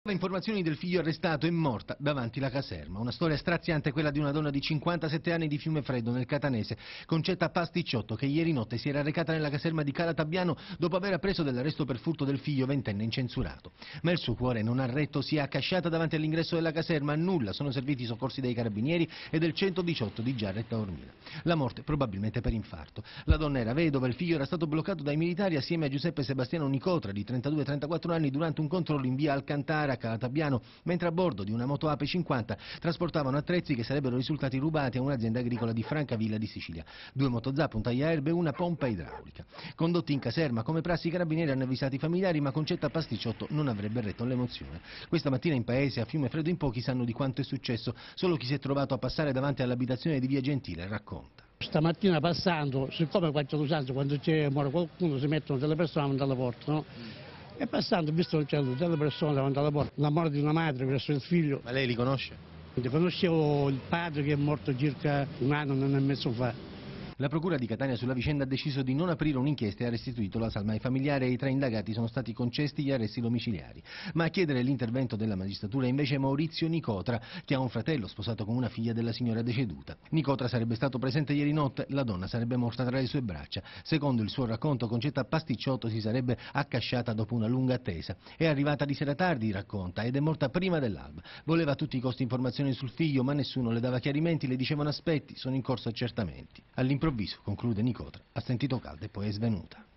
Le informazioni del figlio arrestato e morta davanti la caserma. Una storia straziante, quella di una donna di 57 anni di Fiumefreddo, nel catanese, Concetta Pasticciotto, che ieri notte si era recata nella caserma di Calatabbiano dopo aver appreso dell'arresto per furto del figlio ventenne incensurato. Ma il suo cuore non ha retto, si è accasciata davanti all'ingresso della caserma, a nulla sono serviti i soccorsi dei carabinieri e del 118 di Giarre Taormina. La morte probabilmente per infarto. La donna era vedova, il figlio era stato bloccato dai militari assieme a Giuseppe Sebastiano Nicotra, di 32-34 anni, durante un controllo in via Alcantara, Calatabbiano, mentre a bordo di una moto Ape 50 trasportavano attrezzi che sarebbero risultati rubati a un'azienda agricola di Francavilla di Sicilia. 2 motozap, un tagliaerbe e una pompa idraulica. Condotti in caserma, come prassi, i carabinieri hanno avvisato i familiari, ma Concetta Pasticciotto non avrebbe retto all'emozione. Questa mattina in paese, a Fiumefreddo, in pochi sanno di quanto è successo, solo chi si è trovato a passare davanti all'abitazione di via Gentile racconta. Stamattina passando, siccome qua c'è l'usanza, quando muore qualcuno si mettono delle persone davanti alla porta, no? E passando ho visto c'è delle persone davanti alla porta, la morte di una madre verso il figlio. Ma lei li conosce? Conoscevo il padre che è morto circa un anno e mezzo fa. La procura di Catania sulla vicenda ha deciso di non aprire un'inchiesta e ha restituito la salma ai familiari, e ai 3 indagati sono stati concessi gli arresti domiciliari. Ma a chiedere l'intervento della magistratura è invece Maurizio Nicotra, che ha un fratello sposato con una figlia della signora deceduta. Nicotra sarebbe stato presente ieri notte, la donna sarebbe morta tra le sue braccia. Secondo il suo racconto, Concetta Pasticciotto si sarebbe accasciata dopo una lunga attesa. È arrivata di sera tardi, racconta, ed è morta prima dell'alba. Voleva a tutti i costi informazioni sul figlio, ma nessuno le dava chiarimenti, le dicevano aspetti, sono in corso accertamenti. All'improvviso, conclude Nicotra, ha sentito caldo e poi è svenuta.